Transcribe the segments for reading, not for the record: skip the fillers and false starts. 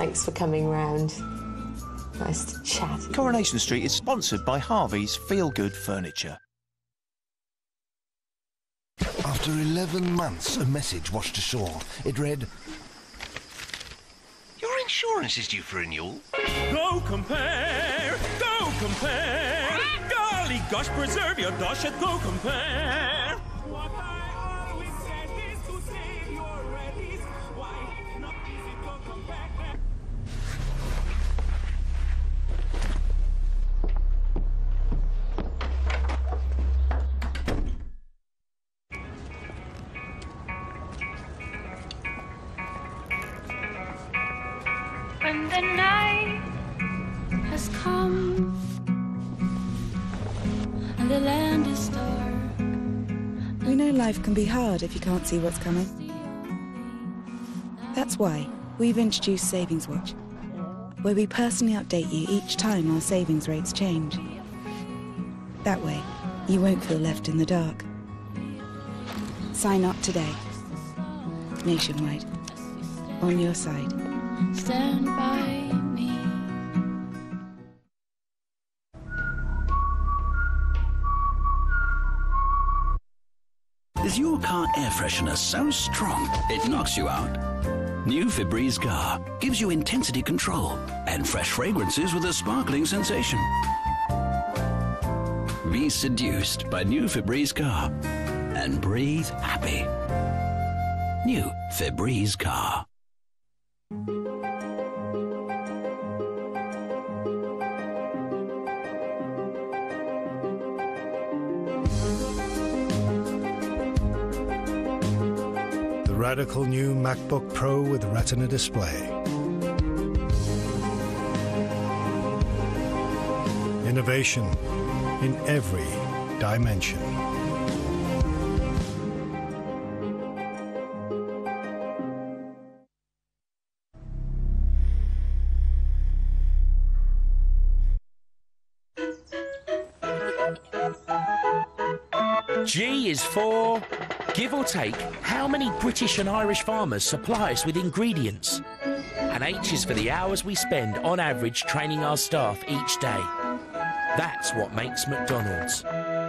Thanks for coming round. Nice to chat. Coronation Street is sponsored by Harvey's Feel Good Furniture. After 11 months, a message washed ashore. It read, "Your insurance is due for renewal." Go compare! Go compare! Golly gosh, preserve your dosh at Go Compare! What I always said is to save your readies. Why not easy Go Compare? When the night has come and the land is dark. We know life can be hard if you can't see what's coming. That's why we've introduced Savings Watch, where we personally update you each time our savings rates change. That way, you won't feel left in the dark. Sign up today. Nationwide. On your side. Stand by me. Is your car air freshener so strong it knocks you out? New Febreze Car gives you intensity control and fresh fragrances with a sparkling sensation. Be seduced by new Febreze Car and breathe happy. New Febreze Car. Radical new MacBook Pro with Retina display. Innovation in every dimension. G is for, give or take, how many British and Irish farmers supply us with ingredients. And H is for the hours we spend on average training our staff each day. That's what makes McDonald's.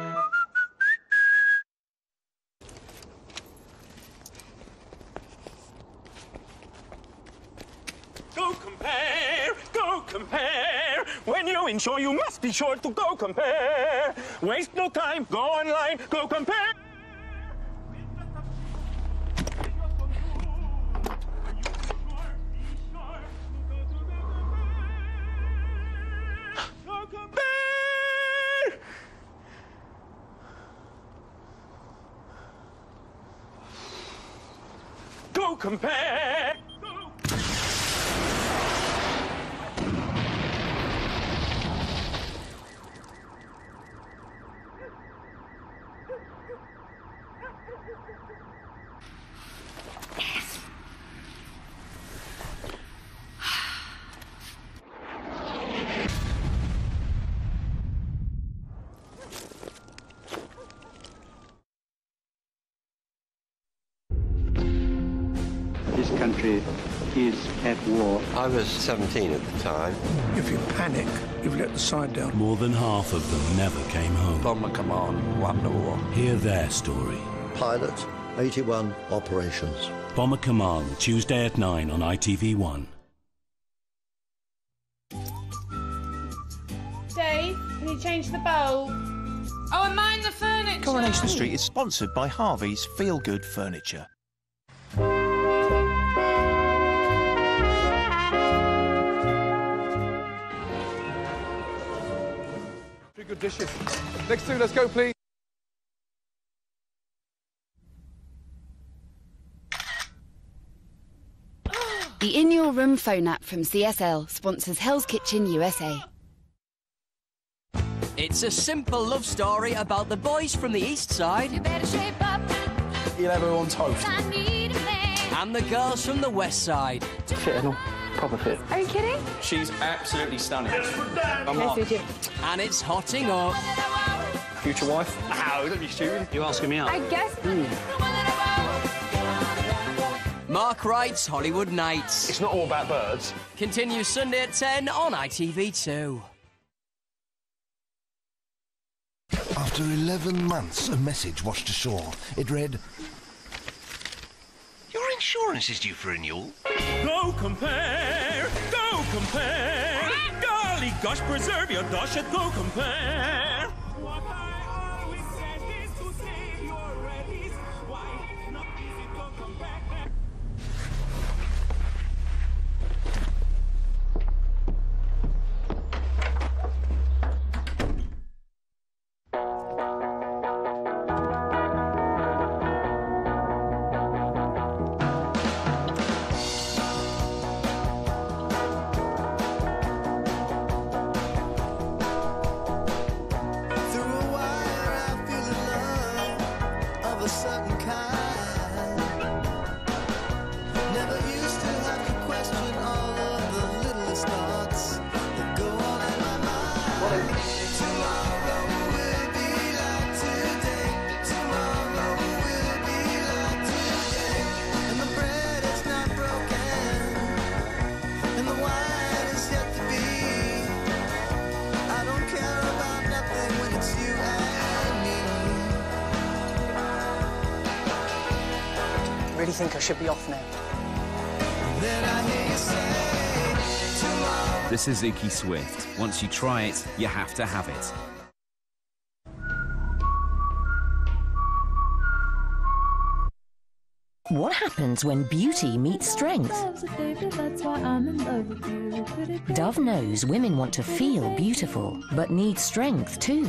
Go compare! Go compare! When you insure, you must be sure to Go Compare! Waste no time, go online, Go Compare! Go Compare! Go Compare! This country is at war. I was 17 at the time. If you panic, you've let the side down. More than half of them never came home. Bomber Command, won the war. Hear their story. Pilot, 81 operations. Bomber Command, Tuesday at 9 on ITV1. Dave, can you change the bulb? Oh, and mind the furniture. Coronation Street is sponsored by Harvey's Feel Good Furniture. Three good dishes. Next two, let's go, please. The In Your Room phone app from CSL sponsors Hell's Kitchen USA. It's a simple love story about the boys from the east side. You better shape up. You'll have her on toast. I need a man. And the girls from the west side. Fit and all. Proper fit. Are you kidding? She's absolutely stunning. I'm Nice Mark. to meet you. And it's hotting up. Future wife? Ow, don't be stupid. You asking me out? I guess. Mark Wright's Hollywood Nights. It's not all about birds. Continues Sunday at 10 on ITV2. After 11 months, a message washed ashore. It read, "Your insurance is due for renewal." Go compare! Go compare! Golly gosh, preserve your dosh at Go Compare! What I always said is to save your readies. Why it's not easy to compare. I really think I should be off now. This is Icky Swift. Once you try it, you have to have it. What happens when beauty meets strength? Dove knows women want to feel beautiful, but need strength too.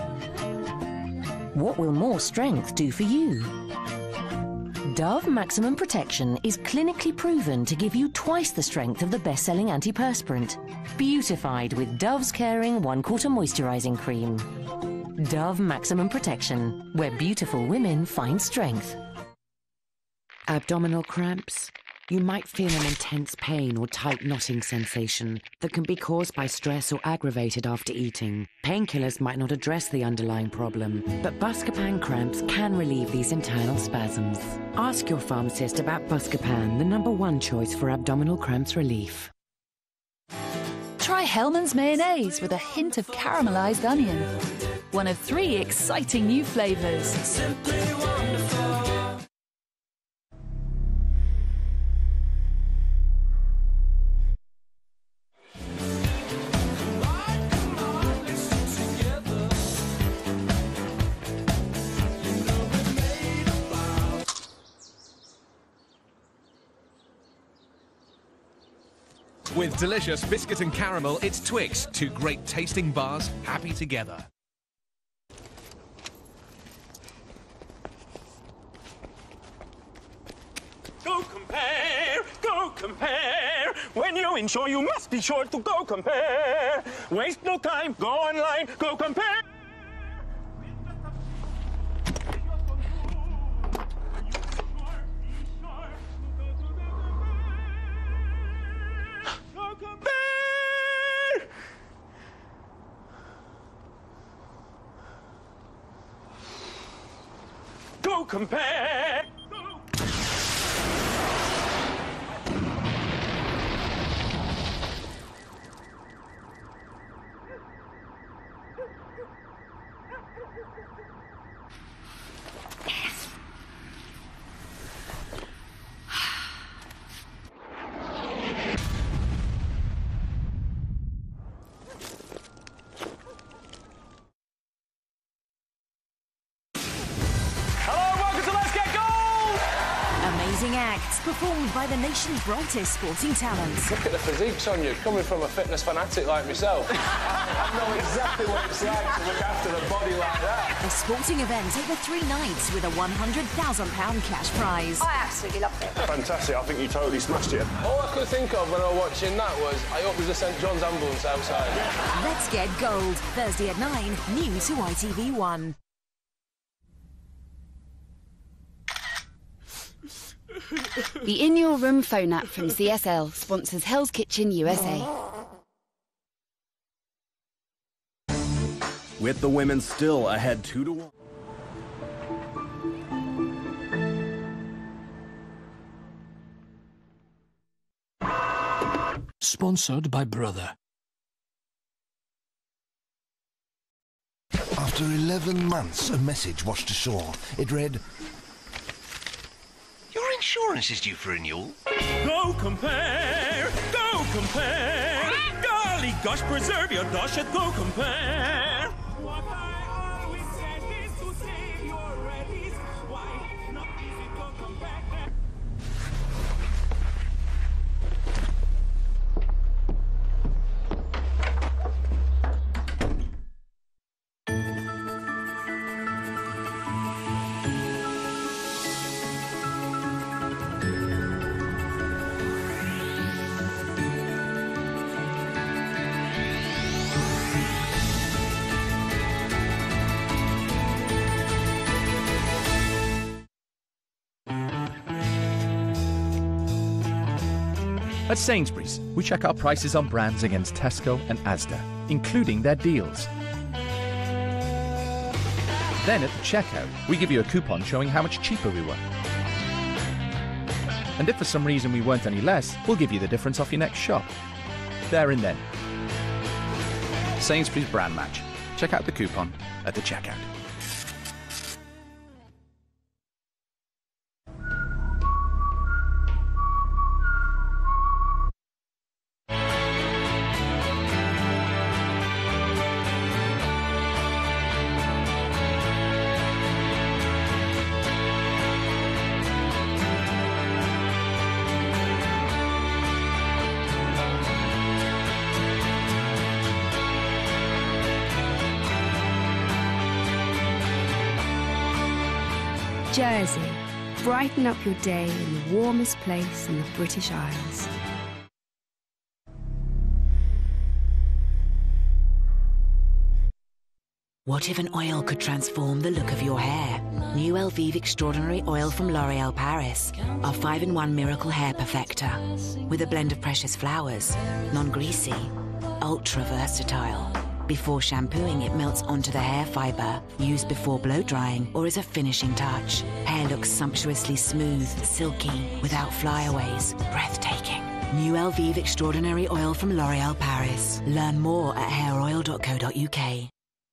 What will more strength do for you? Dove Maximum Protection is clinically proven to give you twice the strength of the best-selling antiperspirant. Beautified with Dove's Caring 1/4 Moisturising Cream. Dove Maximum Protection, where beautiful women find strength. Abdominal cramps? You might feel an intense pain or tight knotting sensation that can be caused by stress or aggravated after eating. Painkillers might not address the underlying problem, but Buscopan cramps can relieve these internal spasms. Ask your pharmacist about Buscopan, the #1 choice for abdominal cramps relief. Try Hellmann's mayonnaise with a hint of caramelized onion. One of 3 exciting new flavors. Simply wonderful. With delicious biscuit and caramel, it's Twix, 2 great tasting bars, happy together. Go compare! Go compare! When you insure, you must be sure to Go Compare! Waste no time, go online, Go Compare! Go compare! Acts performed by the nation's brightest sporting talents. Look at the physiques on you, coming from a fitness fanatic like myself. I know exactly what it's like to look after a body like that. A sporting event over 3 nights with a £100,000 cash prize. I absolutely loved it. Fantastic, I think you totally smashed it. All I could think of when I was watching that was, I hope there's a St John's ambulance outside. Let's Get Gold, Thursday at 9, new to ITV1. The In Your Room phone app from CSL sponsors Hell's Kitchen USA. With the women still ahead 2-1. Sponsored by Brother. After 11 months, a message washed ashore. It read, Your insurance is due for renewal. Go compare! Go compare! Golly gosh, preserve your dosh at Go Compare! What I always said is to save your readies. Why not easy Go Compare? At Sainsbury's, we check our prices on brands against Tesco and Asda, including their deals. Then at the checkout, we give you a coupon showing how much cheaper we were. And if for some reason we weren't any less, we'll give you the difference off your next shop. There and then. Sainsbury's Brand Match. Check out the coupon at the checkout. Jersey. Brighten up your day in the warmest place in the British Isles. What if an oil could transform the look of your hair? New Elvive Extraordinary Oil from L'Oréal Paris. Our 5-in-1 Miracle Hair Perfector. With a blend of precious flowers, non-greasy, ultra-versatile. Before shampooing, it melts onto the hair fibre, used before blow-drying or as a finishing touch. Hair looks sumptuously smooth, silky, without flyaways, breathtaking. New Elvive Extraordinary Oil from L'Oréal Paris. Learn more at hairoil.co.uk.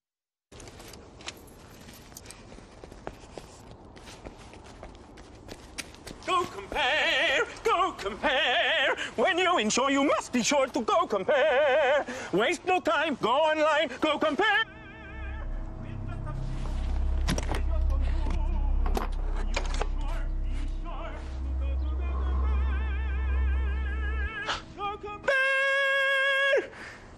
Go compare! Go compare! When you insure, you must be sure to Go Compare! Waste no time, go online, Go Compare! Go Compare!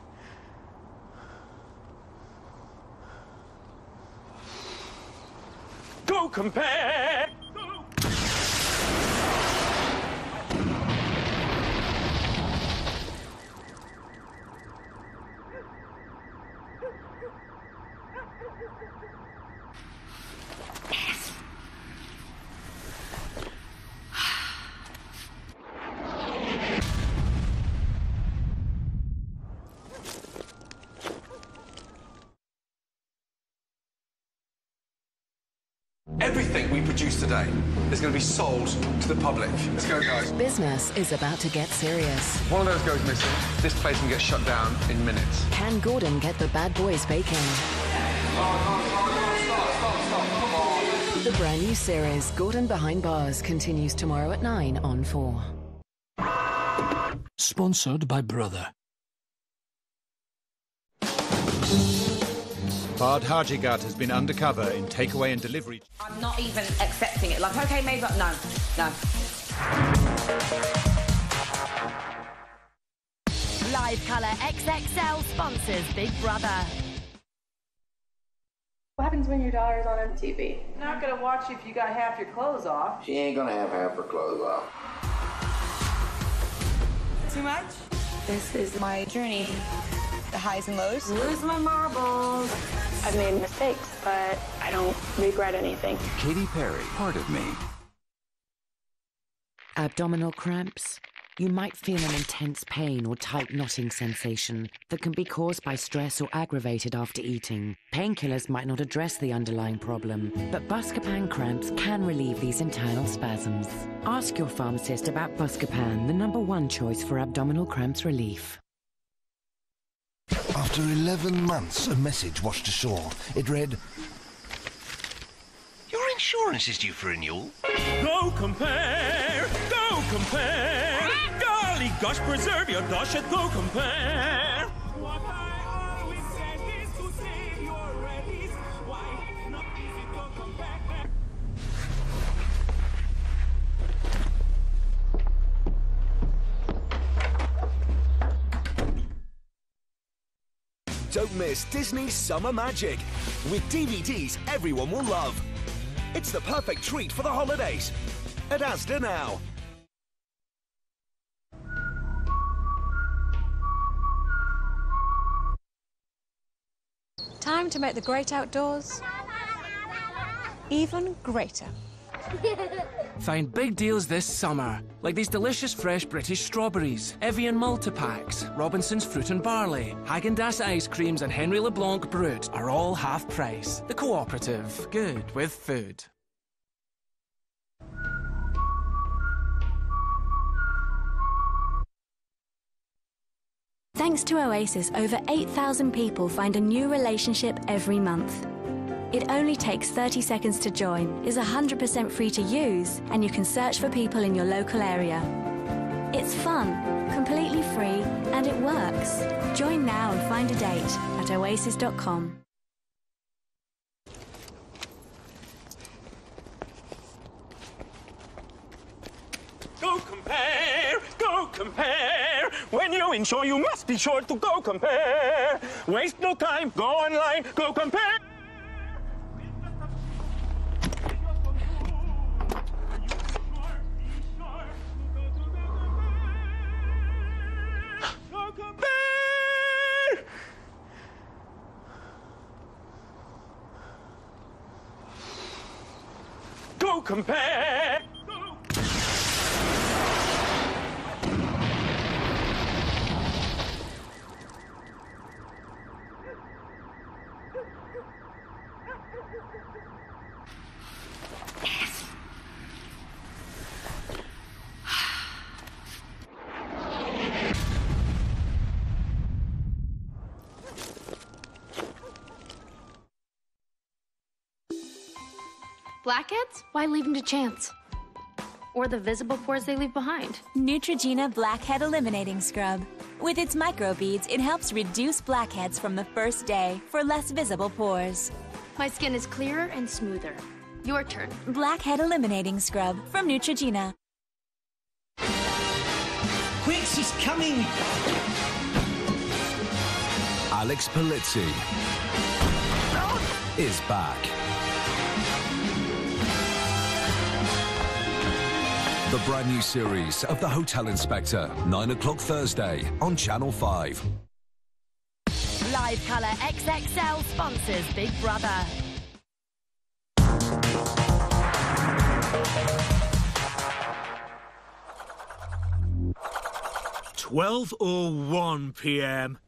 Go Compare! Everything we produce today is going to be sold to the public. Let's go, guys. Business is about to get serious. One of those goes missing. This place can get shut down in minutes. Can Gordon get the bad boys baking? Stop. The brand new series, Gordon Behind Bars, continues tomorrow at 9 on 4. Sponsored by Brother. Bard Hajigat has been undercover in takeaway and delivery. I'm not even accepting it. Like, okay, maybe, but no. Live Colour XXL sponsors Big Brother. What happens when your daughter's on MTV? Not gonna watch you if you got half your clothes off. She ain't gonna have half her clothes off. Too much? This is my journey. The highs and lows. Lose my marbles. I've made mistakes, but I don't regret anything. Katy Perry, part of me. Abdominal cramps? You might feel an intense pain or tight knotting sensation that can be caused by stress or aggravated after eating. Painkillers might not address the underlying problem, but Buscopan cramps can relieve these internal spasms. Ask your pharmacist about Buscopan, the #1 choice for abdominal cramps relief. After 11 months, a message washed ashore. It read, Your insurance is due for renewal. Go compare! Go compare! Golly gosh, preserve your dosh at Go Compare! What I always said is to save your readies. Why not visit Go Compare? Don't miss Disney's Summer Magic with DVDs everyone will love. It's the perfect treat for the holidays. At Asda now. Time to make the great outdoors even greater. Find big deals this summer, like these delicious fresh British strawberries, Evian multi-packs, Robinson's Fruit and Barley, Häagen-Dazs ice creams and Henry LeBlanc Brut are all half price. The Cooperative, good with food. Thanks to Oasis, over 8,000 people find a new relationship every month. It only takes 30 seconds to join, is 100% free to use, and you can search for people in your local area. It's fun, completely free, and it works. Join now and find a date at oasis.com. Go compare! Go compare! When you insure, you must be sure to Go Compare! Waste no time, go online, Go Compare! Go Compare! Go Compare! Blackheads? Why leave them to chance? Or the visible pores they leave behind? Neutrogena Blackhead Eliminating Scrub. With its microbeads, it helps reduce blackheads from the first day for less visible pores. My skin is clearer and smoother. Your turn. Blackhead Eliminating Scrub from Neutrogena. Quick, she's coming! Alex Polizzi is back. The brand new series of The Hotel Inspector, 9 o'clock Thursday on Channel 5. Live Colour XXL sponsors Big Brother. 12:01 p.m.